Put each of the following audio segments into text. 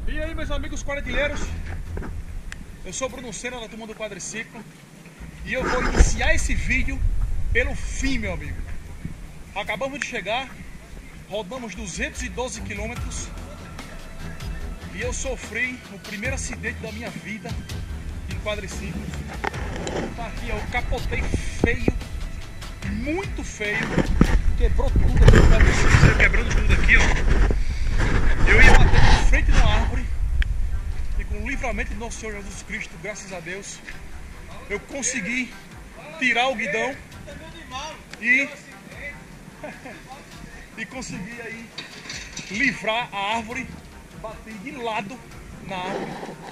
E aí, meus amigos quadrilheiros, eu sou Bruno Senna da turma do quadriciclo e eu vou iniciar esse vídeo pelo fim, meu amigo. Acabamos de chegar, rodamos 212 quilômetros e eu sofri o primeiro acidente da minha vida em quadriciclo. Tá aqui, ó, eu capotei feio, muito feio, quebrou tudo aqui no quadriciclo, quebrando tudo aqui, ó. Eu ia bater de frente numa árvore e com o livramento de Nosso Senhor Jesus Cristo, graças a Deus, eu consegui tirar o guidão e consegui aí livrar a árvore, bater de lado na árvore.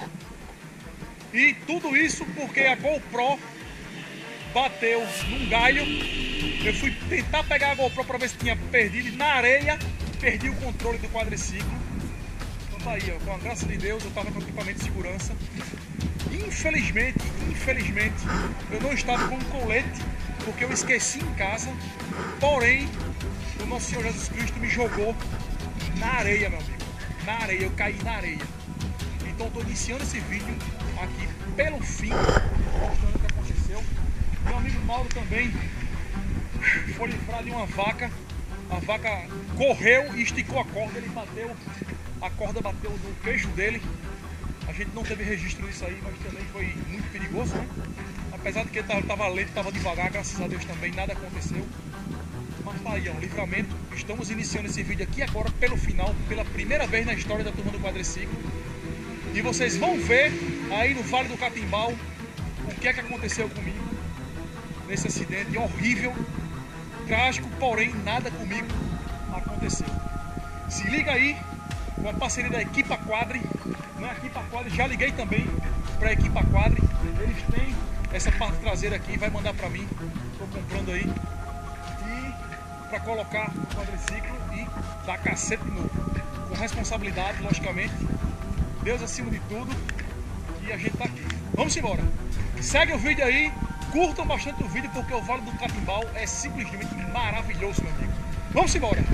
E tudo isso porque a GoPro bateu num galho. Eu fui tentar pegar a GoPro para ver se tinha perdido e na areia perdi o controle do quadriciclo. Então tá aí, ó, com a graça de Deus eu estava com equipamento de segurança. Infelizmente, eu não estava com colete porque eu esqueci em casa. Porém, o Nosso Senhor Jesus Cristo me jogou na areia, meu amigo. Na areia, eu caí na areia. Então estou iniciando esse vídeo aqui pelo fim, mostrando o que aconteceu. Meu amigo Mauro também foi livrar de uma vaca. A vaca correu e esticou a corda, ele bateu, a corda bateu no queixo dele. A gente não teve registro disso aí, mas também foi muito perigoso, né? Apesar de que ele estava lento, estava devagar, graças a Deus também nada aconteceu. Mas tá aí, ó, livramento. Estamos iniciando esse vídeo aqui agora pelo final, pela primeira vez na história da turma do quadriciclo. E vocês vão ver aí no Vale do Catimbau o que é que aconteceu comigo nesse acidente horrível, trágico, porém nada comigo aconteceu. Se liga aí com a parceria da Equipa Quadri, não é Equipa Quadri, já liguei também para a Equipa Quadri. Eles têm essa parte traseira aqui, vai mandar para mim, estou comprando aí, e para colocar no quadriciclo e dar cacete de novo, com responsabilidade, logicamente, Deus acima de tudo, e a gente tá aqui. Vamos embora, segue o vídeo aí. Curtam bastante o vídeo porque o Vale do Catimbau é simplesmente maravilhoso, meu amigo. Vamos embora!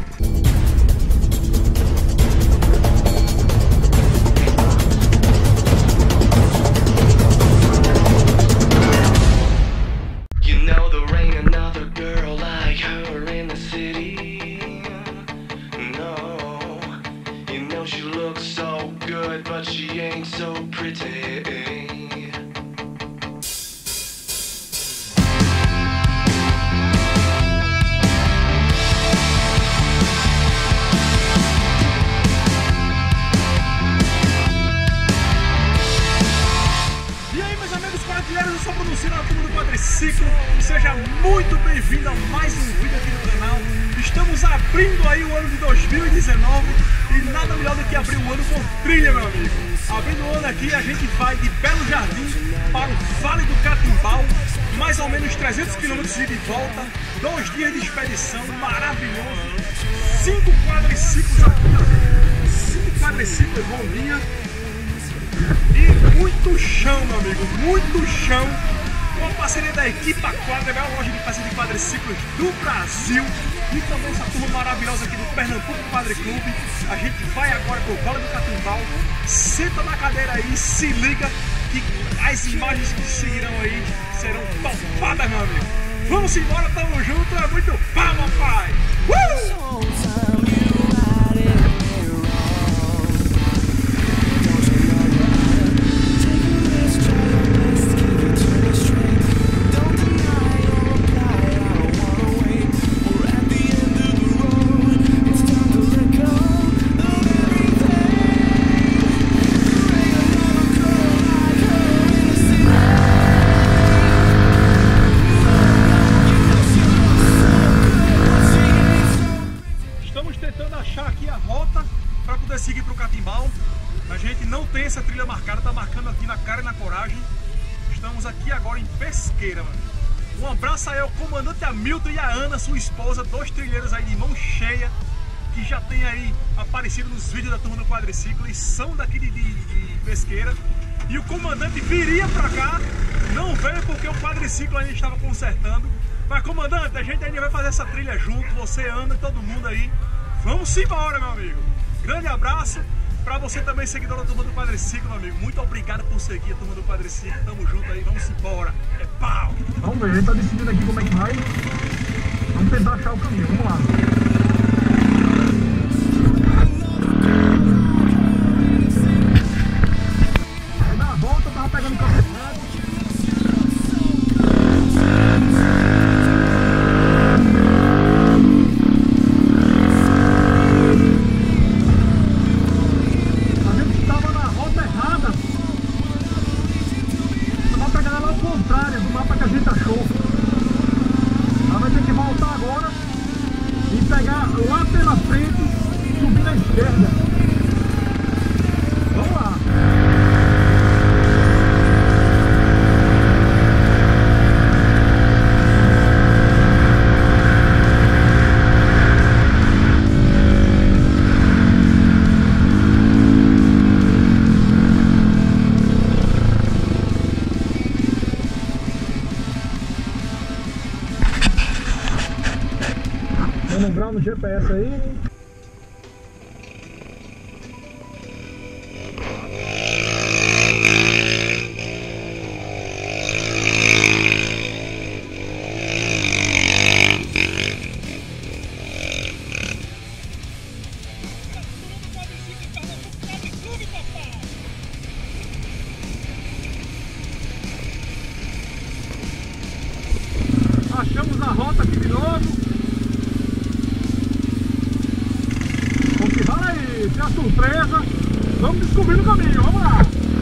You know there ain't another girl like her in the city. No, you know she looks so good, but she ain't so pretty. Eu sou Bruno Senna, turma do quadriciclo. Seja muito bem-vindo a mais um vídeo aqui no canal. Estamos abrindo aí o ano de 2019 e nada melhor do que abrir o ano com trilha, meu amigo. Abrindo o ano aqui, a gente vai de Belo Jardim para o Vale do Catimbau, mais ou menos 300 km de volta, 2 dias de expedição, maravilhoso. 5 quadriciclos aqui, ó. 5 quadriciclos, bom dia. E muito chão, meu amigo, muito chão. Com a parceria da Equipa Quadri, a maior loja de peças de quadriciclos do Brasil. E também essa turma maravilhosa aqui do Pernambuco Quadriclube. A gente vai agora pro Vale do Catimbau. Senta na cadeira aí, se liga que as imagens que seguirão aí serão topadas, meu amigo. Vamos embora, tamo junto, é muito palma, pai! Seguir para o Catimbau. A gente não tem essa trilha marcada, tá marcando aqui na cara e na coragem. Estamos aqui agora em Pesqueira, mano. Um abraço aí ao comandante Hamilton e a Ana, sua esposa, 2 trilheiros aí de mão cheia, que já tem aí aparecido nos vídeos da turma do quadriciclo e são daqui de Pesqueira. E o comandante viria para cá, não veio porque o quadriciclo ainda estava consertando. Mas comandante, a gente ainda vai fazer essa trilha junto, você, Ana e todo mundo aí. Vamos embora, meu amigo. Grande abraço. Pra você também, seguidor da Turma do Quadriciclo, meu amigo, muito obrigado por seguir a Turma do Quadriciclo. Tamo junto aí, vamos embora. É pau! Vamos ver, a gente tá decidindo aqui como é que vai. Vamos tentar achar o caminho, vamos lá. Aí na volta eu tava pegando o caminho errado. A gente tava na rota errada. Eu tava pegando ela ao contrário do mapa que a gente achou. Ela vai ter que voltar agora e pegar lá pela frente, subir na esquerda. Vamos lá. Vou lembrar no GPS aí. Achamos a rota aqui de novo. O que vai ser a surpresa. Vamos descobrir o caminho, vamos lá.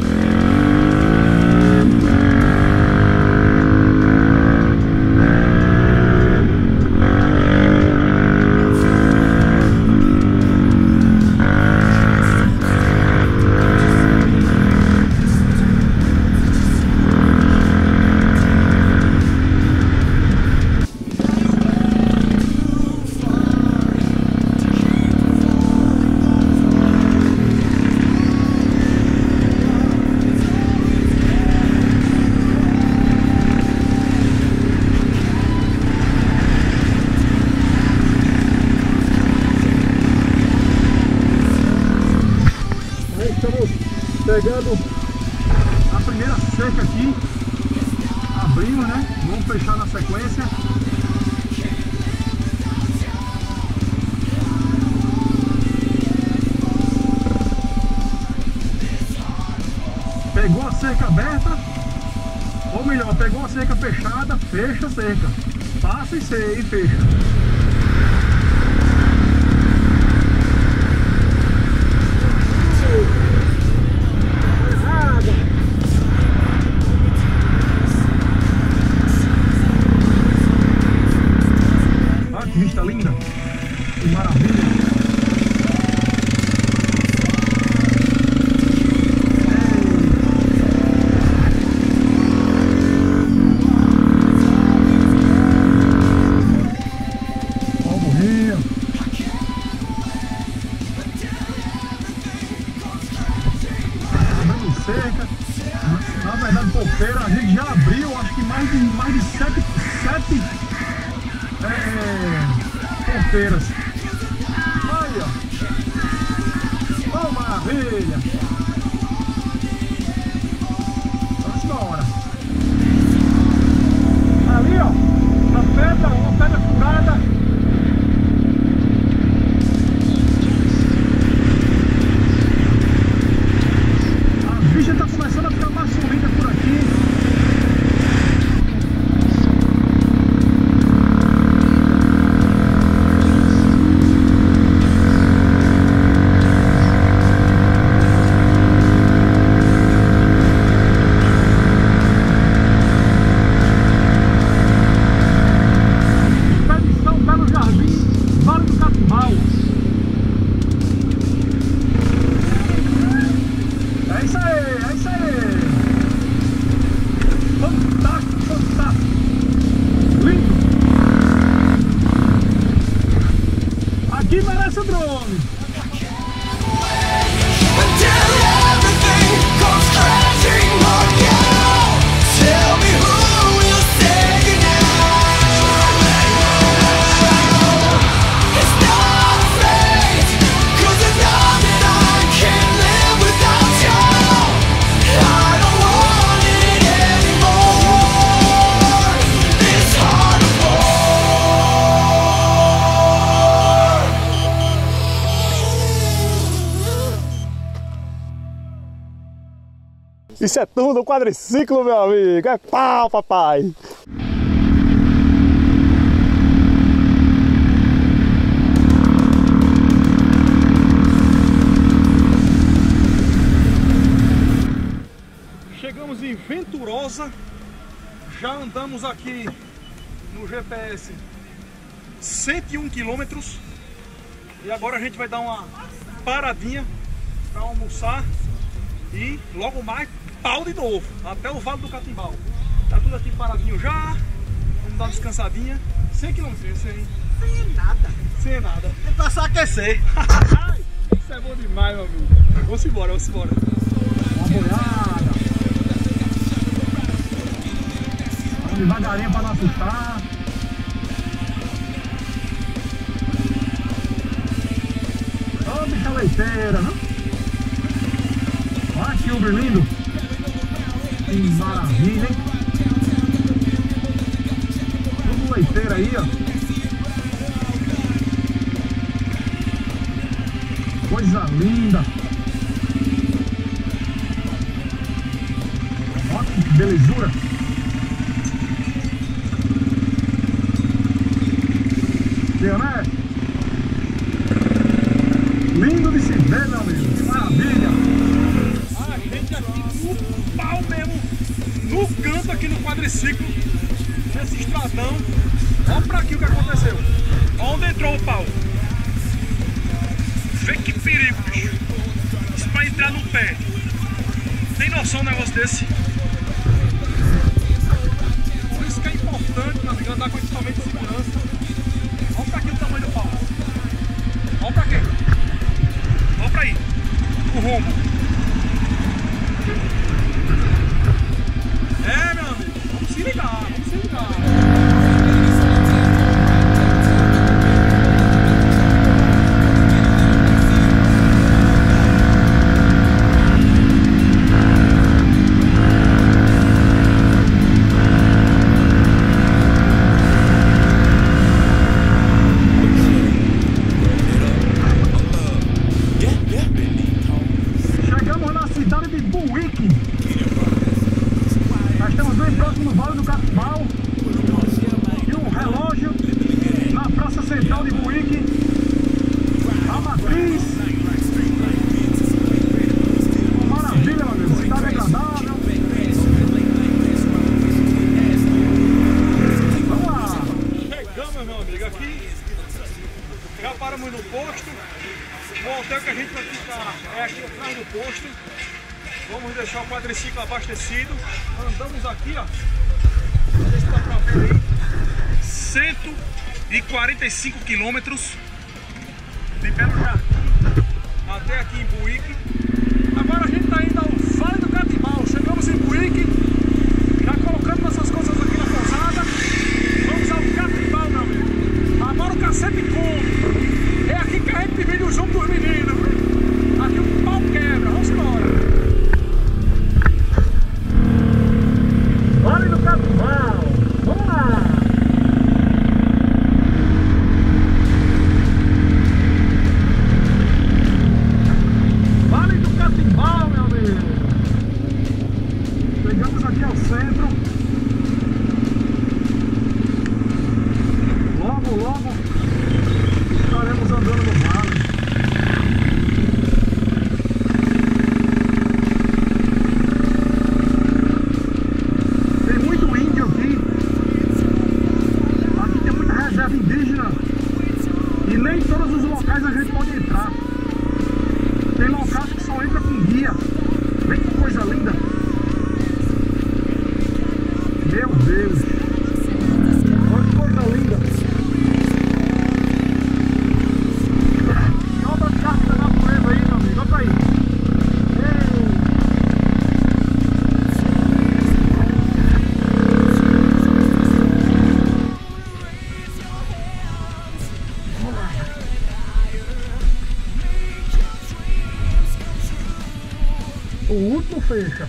Estamos pegando a primeira cerca aqui, abrimos, né? Vamos fechar na sequência. Pegou a cerca aberta, ou melhor, pegou a cerca fechada, fecha a cerca, passa e fecha. Que vista linda, que maravilha. Ó o morrinho. Abrindo cerca. Na verdade, Popeira, a gente já abriu, acho que mais de sete ponteiras. Olha, oh, maravilha. Vamos embora. Ali, ó, uma pedra furada. A bicha tá começando a ficar mais solita por aqui. Isso é tudo, um quadriciclo, meu amigo. É pau, papai. Chegamos em Venturosa. Já andamos aqui no GPS 101 quilômetros. E agora a gente vai dar uma paradinha para almoçar. E logo mais pau de novo, até o Vale do Catimbau. Tá tudo aqui paradinho já. Vamos dar uma descansadinha. 100 km, sem nada. Sem nada. É pra só aquecer. Isso é bom demais, meu amigo. Vamos embora, vamos embora. Uma boiada. Vamos devagarinho pra não assustar. Ô, bicha leiteira, né? Olha que Uber lindo. Que maravilha, hein? Tudo leiteira aí, ó. Coisa linda. Olha que belezura. Viu, né? Lindo de se ver, meu amigo. Que maravilha. A gente aqui no pau mesmo, no canto aqui no quadriciclo, nesse estradão. Olha pra aqui o que aconteceu. Olha onde entrou o pau. Vê que perigo, bicho. Isso pra entrar no pé. Tem noção de um negócio desse? Por isso que é importante, meu amigo, andar com equipamento de segurança. Olha pra aqui o tamanho do pau. Olha pra quê? Olha pra aí. O rumo. É, meu amigo. Vamos se ligar, vamos se ligar. Chegamos na cidade de Buíque. Nós estamos bem próximo do Vale do Catimbau. E o relógio na praça central de Buíque. A matriz. Uma maravilha, meu amigo. Cidade agradável. Vamos lá. Chegamos, meu amigo, aqui. Já paramos no posto. O hotel que a gente vai ficar é aqui atrás do posto. Vamos deixar o quadriciclo abastecido. Andamos aqui, ó. Não sei se dá pra ver aí. 145 quilômetros de Belo Jardim até aqui em Buíque. Agora a gente tá indo ao Vale do Catimbau. Chegamos em Buíque. Já colocamos nossas coisas aqui na pousada. Vamos ao Catimbau, meu amigo. Agora o cacete come. É aqui que a gente divide o jogo dos meninos. Aqui o pau quebra. Vamos embora. Vale do Catimbau. Vamos lá. Vale do Catimbau, meu amigo. Chegamos aqui ao centro. Logo, logo estaremos andando no vale. Tem muito índio aqui. Aqui tem muita reserva indígena. E nem todos os locais a gente pode entrar. Tem locais que só entra com guia. Vê que coisa linda. Meu Deus. Olha que coisa linda. Que obra de arte da natureza aí, meu amigo. Olha pra aí. Ei. Vamos lá. O último fecha.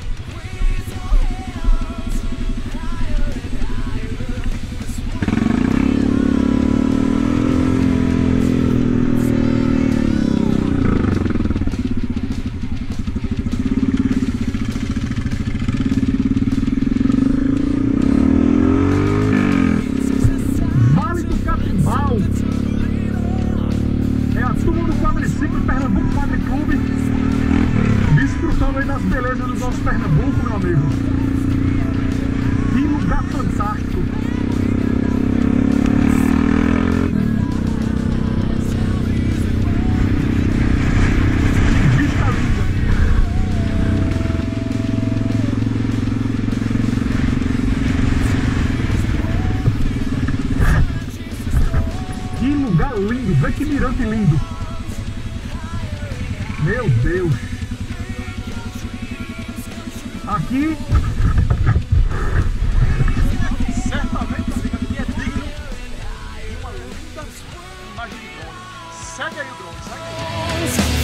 as belezas do nosso Pernambuco, meu amigo. Que lugar fantástico. Que vista linda. Que lugar lindo. Vê que mirante lindo. Meu Deus. Aqui, certamente, aqui é digno de uma linda imagem de drone. Segue aí o drone, segue aí.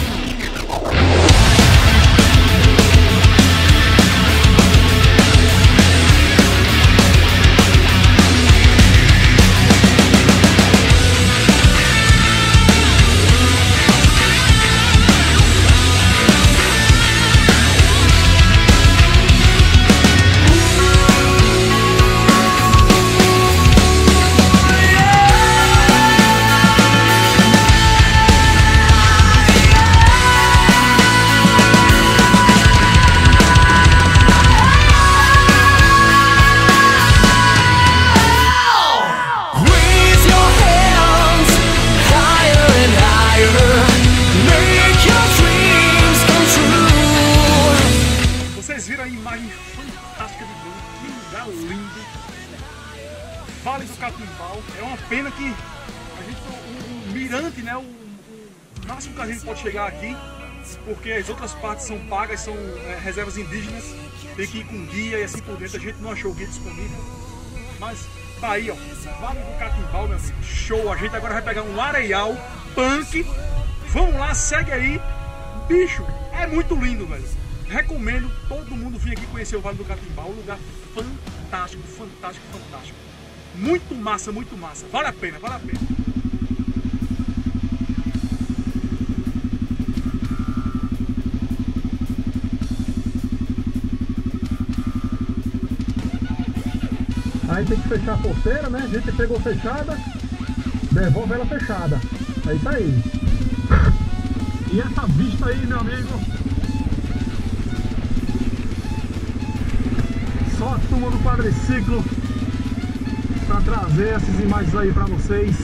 Vocês viram a imagem fantástica do drone, que lugar lindo. Vale do Catimbau. É uma pena que a gente, o mirante, né, o máximo que a gente pode chegar aqui, porque as outras partes são pagas, são reservas indígenas, tem que ir com guia e assim por dentro. A gente não achou o guia disponível, mas tá aí, ó, Vale do Catimbau, meu amigo. Show! A gente agora vai pegar um areial punk. Vamos lá, segue aí. Bicho, é muito lindo, velho. Recomendo todo mundo vir aqui conhecer o Vale do Catimbau. Um lugar fantástico, fantástico, fantástico. Muito massa, muito massa. Vale a pena, vale a pena. Aí tem que fechar a porteira, né? A gente pegou fechada, devolve ela fechada. É isso aí. E essa vista aí, meu amigo, só a turma do quadriciclo para trazer essas imagens aí para vocês.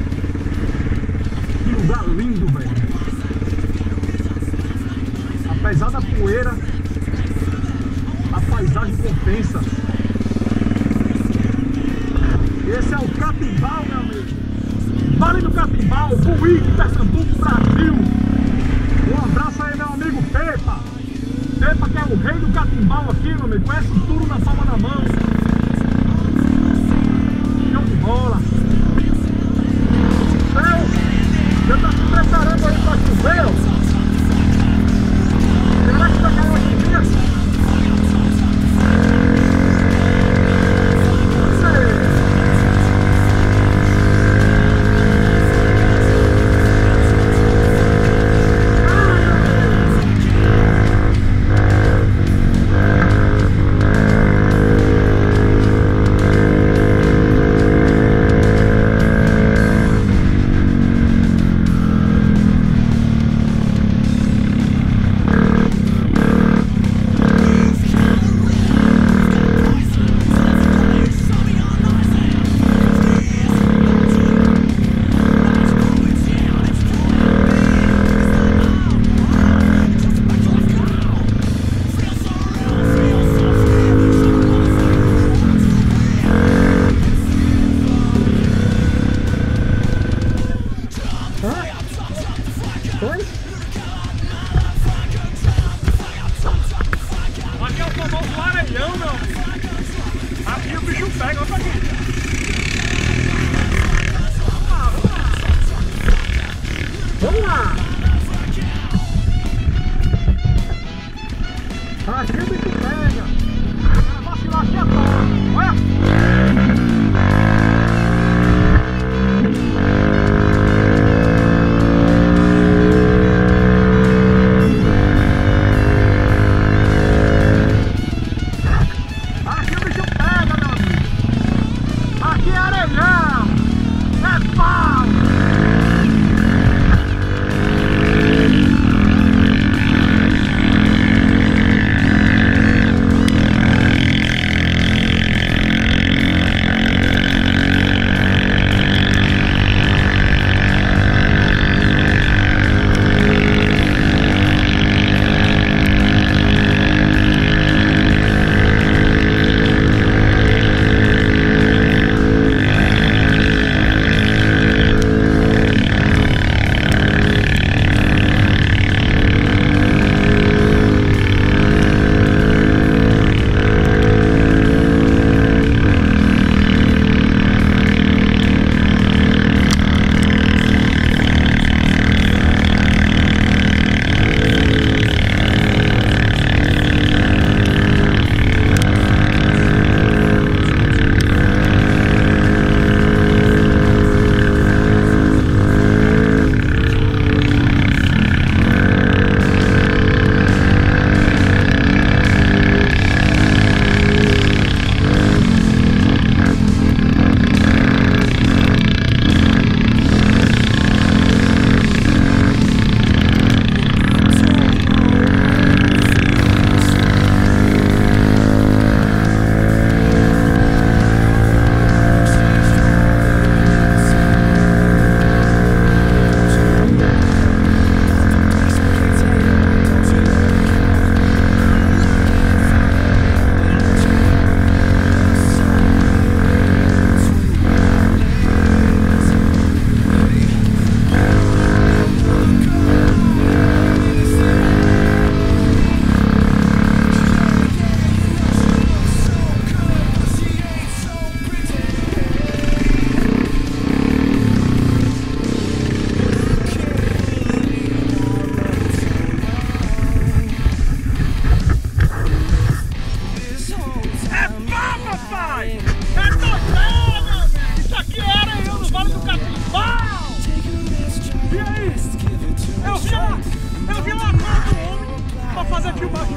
Que lugar lindo, velho. Apesar da poeira, a paisagem compensa. Esse é o Catimbau, meu amigo. Vale do Catimbau, Buíque, Pernambuco, Brasil. Um abraço aí, meu amigo Pepa. Pepa, que é o rei do Catimbau aqui, meu amigo. Conhece tudo na palma da mão. Show de bola. Você tá se preparando aí pra chover, ó. Será que vai cair uma chuvinha? Aqui é o famoso areião, meu amigo. Aqui o bicho pega, olha aqui. Vamos lá! Aqui o bicho pega. Vai vacilar aqui agora. Olha!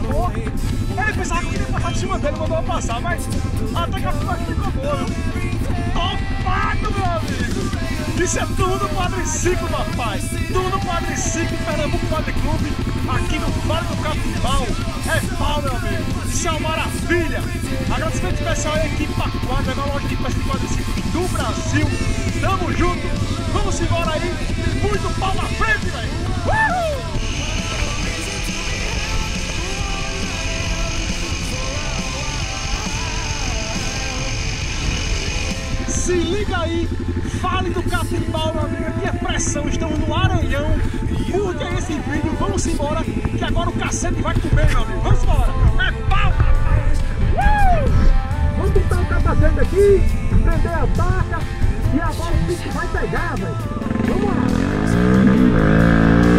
boa. Ele pensava que eu ia passar por cima dele, mandou eu passar, mas até que a filmagem ficou boa. Topado, meu amigo! Isso é tudo quadriciclo, papai! Tudo quadriciclo, Pernambuco Quadriclube, aqui no Vale do Catimbau. É pau, meu amigo! Isso é uma maravilha! Agradecimento especial à equipe Pacuada, a melhor loja de peças de quadriciclo do Brasil. Tamo junto! Vamos embora aí! Muito pau na frente, velho! Se liga aí, Vale do Catimbau, meu amigo, aqui é pressão, estamos no Areião. Curte aí esse vídeo, vamos embora, que agora o cacete vai comer, meu amigo. Vamos embora, é pau, rapaz! Vamos botar o capacete aqui, prender a faca e agora o bicho vai pegar, velho. Vamos lá!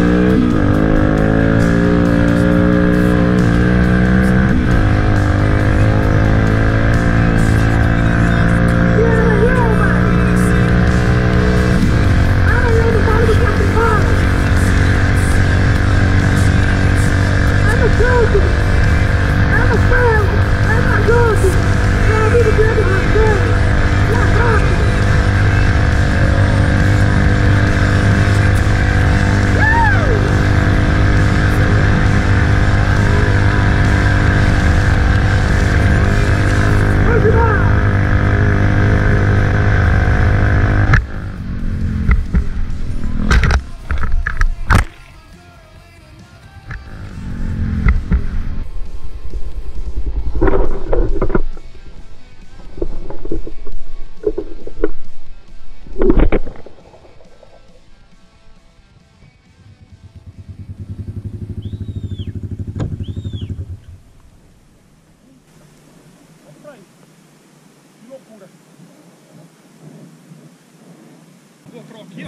GoPro aqui, ó.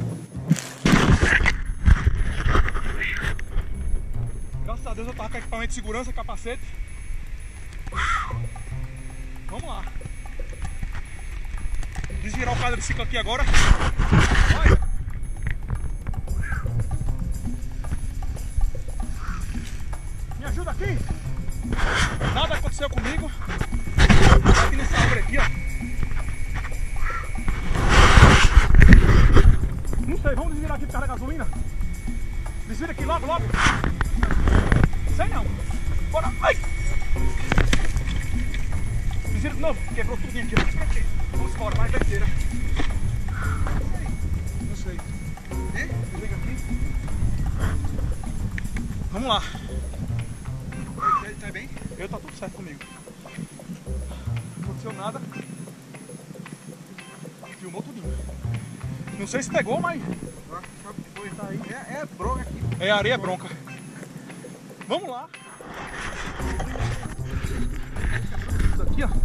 Graças a Deus eu tava com equipamento de segurança, capacete. Vamos lá. Desvirar o quadriciclo aqui agora. Vai. Me ajuda aqui. Nada aconteceu comigo. Aqui nessa árvore aqui, ó. Não sei, vamos desvirar aqui por causa da gasolina. Desvira aqui logo, logo. Sei não. Bora, vai! Desvira de novo, quebrou tudo aqui. Vamos embora, mais besteira. Não sei. Desliga aqui. Vamos lá. Tá bem? Eu tá tudo certo comigo. Não aconteceu nada. Filmou tudinho. Não sei se pegou, mas... Tá aí. É bronca aqui. É areia bronca. Vamos lá. Isso aqui, ó.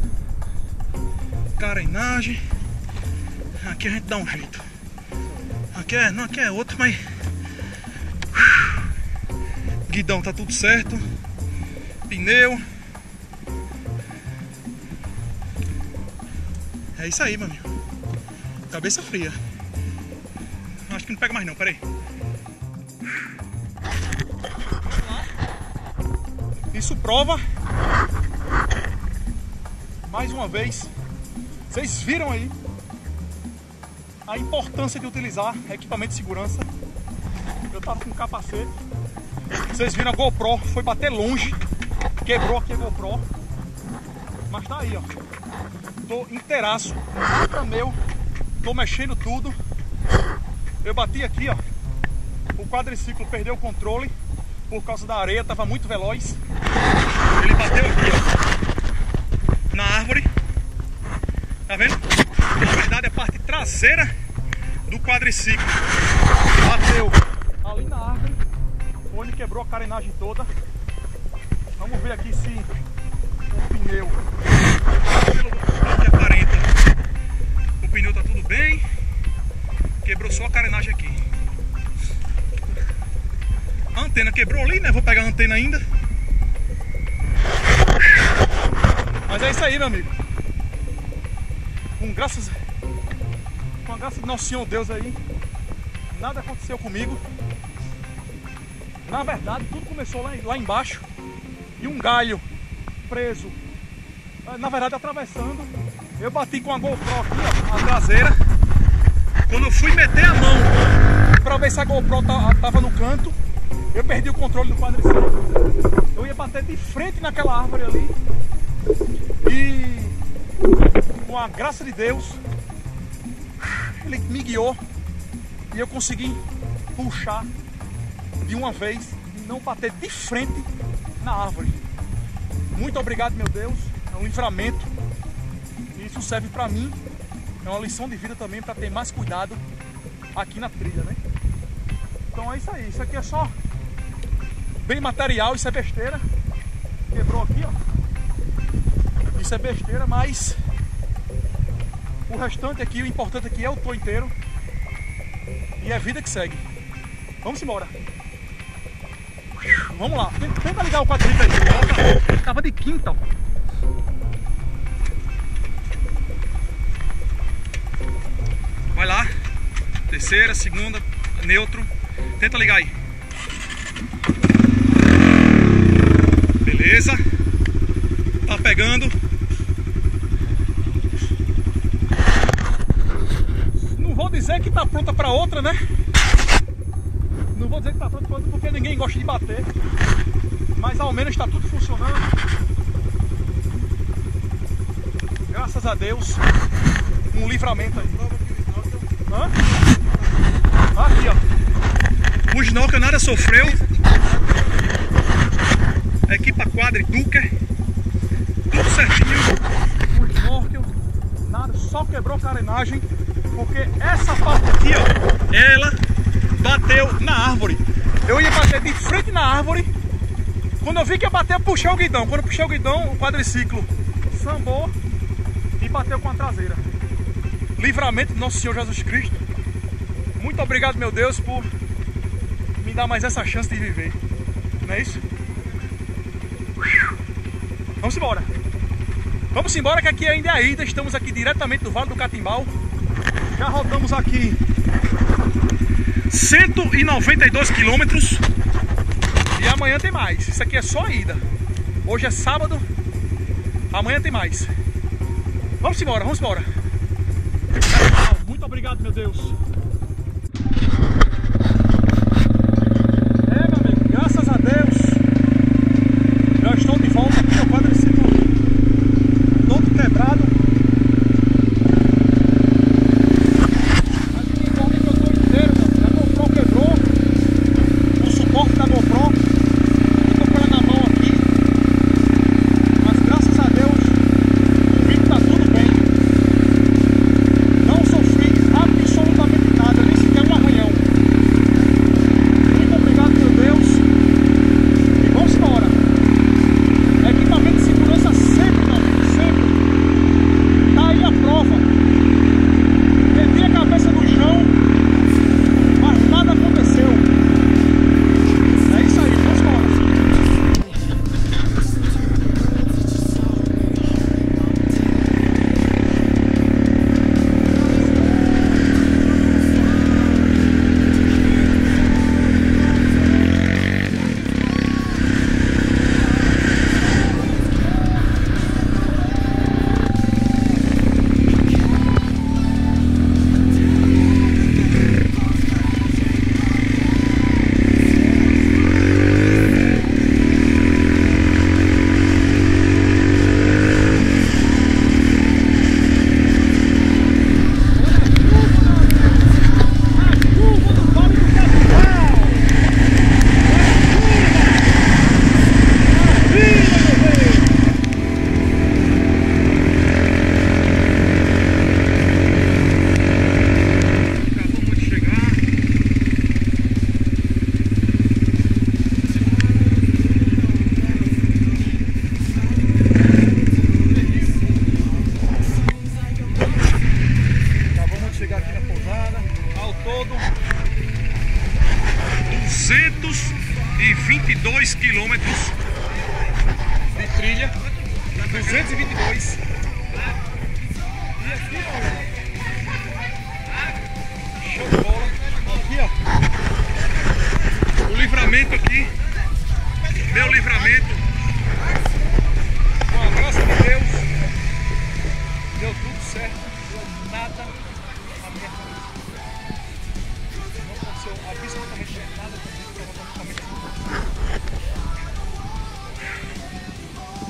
Carenagem. Aqui a gente dá um jeito. Aqui é outro, mas... Guidão tá tudo certo. Pneu. É isso aí, meu amigo. Cabeça fria. Acho que não pega mais não, peraí. Isso prova, mais uma vez, vocês viram aí a importância de utilizar equipamento de segurança. Eu tava com capacete. Vocês viram a GoPro, foi bater longe. Quebrou aqui a GoPro. Mas tá aí, ó. Tô inteiraço, nada meu. Tô mexendo tudo. Eu bati aqui, ó. O quadriciclo perdeu o controle por causa da areia, tava muito veloz. Ele bateu aqui, ó, na árvore. Tá vendo? Na verdade, a parte traseira do quadriciclo bateu ali na árvore, onde quebrou a carenagem toda. Vamos ver aqui se o pneu, pelo que aparenta, o pneu tá tudo bem. Quebrou só a carenagem aqui. A antena quebrou ali, né? Vou pegar a antena ainda. Mas é isso aí, meu amigo. Com a graça de Nosso Senhor Deus aí, nada aconteceu comigo. Na verdade, tudo começou lá embaixo, e um galho preso, na verdade atravessando. Eu bati com a GoPro aqui, ó, a traseira. Quando eu fui meter a mão para ver se a GoPro tava no canto, eu perdi o controle do quadriciclo. Eu ia bater de frente naquela árvore ali e, com a graça de Deus, ele me guiou e eu consegui puxar de uma vez e não bater de frente na árvore. Muito obrigado, meu Deus, é um livramento. Isso serve para mim, é uma lição de vida também, para ter mais cuidado aqui na trilha, né? Então é isso aí, isso aqui é só bem material, isso é besteira. Quebrou aqui, ó. Isso é besteira, mas o restante aqui, o importante aqui é o tô inteiro. E é a vida que segue. Vamos embora. Vamos lá, tenta ligar o quadriciclo aí. Tava de quinta, ó. Vai lá, terceira, segunda, neutro, tenta ligar aí. Beleza, tá pegando. Não vou dizer que tá pronta para outra, né? Não vou dizer que tá pronta para outra porque ninguém gosta de bater, mas ao menos tá tudo funcionando. Graças a Deus, um livramento aí. Hã? Aqui, ó. O snorkel nada sofreu. A equipa Quadri Duker, tudo certinho. O snorkel nada, só quebrou carenagem, porque essa parte aqui, ó, ela bateu na árvore. Eu ia bater de frente na árvore. Quando eu vi que ia bater, eu puxei o guidão. Quando eu puxei o guidão, o quadriciclo sambou e bateu com a traseira. Livramento do nosso Senhor Jesus Cristo. Muito obrigado, meu Deus, por me dar mais essa chance de viver. Não é isso? Vamos embora. Vamos embora, que aqui ainda é a ida. Estamos aqui diretamente do Vale do Catimbau. Já rodamos aqui 192 quilômetros. E amanhã tem mais. Isso aqui é só a ida. Hoje é sábado. Amanhã tem mais. Vamos embora, vamos embora. Muito obrigado, meu Deus. É, meu amigo, graças a Deus, já estou de volta aqui no quadriciclo todo quebrado. Mas o que importa é que eu estou inteiro, mano. A GoPro quebrou, o suporte da GoPro. Estou com ela na mão aqui. Mas graças a Deus, o vídeo está tudo bem. Não sofri absolutamente nada, nem sequer um arranhão. Muito obrigado, meu Deus. E vamos embora. Equipamento de segurança sempre, meu amigo, sempre. Tá aí a prova. Meti a cabeça no chão, mas nada aconteceu. É isso aí, vamos embora. Aqui na pousada, ao todo 222 quilômetros de trilha, 222. E aqui, ó, show de bola. Aqui, ó, o livramento aqui, meu livramento.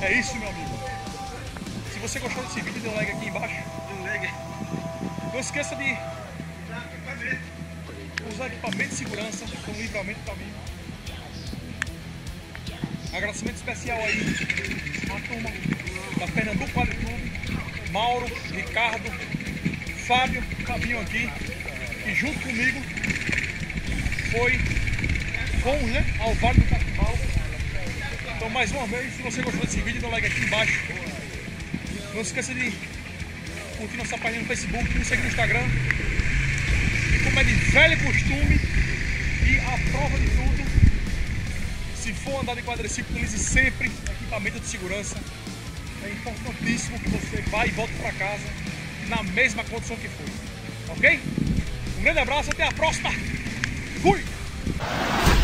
É isso, meu amigo. Se você gostou desse vídeo, dê um like aqui embaixo. Não esqueça de usar equipamento de segurança, foi um livramento para mim. Agradecimento especial aí à turma da Pernambuco Quadro Clube, Mauro, Ricardo, Fábio, Fabinho aqui, que junto comigo fomos, né, ao Vale do Catimbau. Então, mais uma vez, se você gostou desse vídeo, dê um like aqui embaixo. Não esqueça de curtir nossa página no Facebook, nos seguir no Instagram. E como é de velho costume, e a prova de tudo, se for andar de quadriciclo, utilize sempre equipamento de segurança. É importantíssimo que você vá e volte para casa na mesma condição que foi. Ok? Um grande abraço, até a próxima. Fui!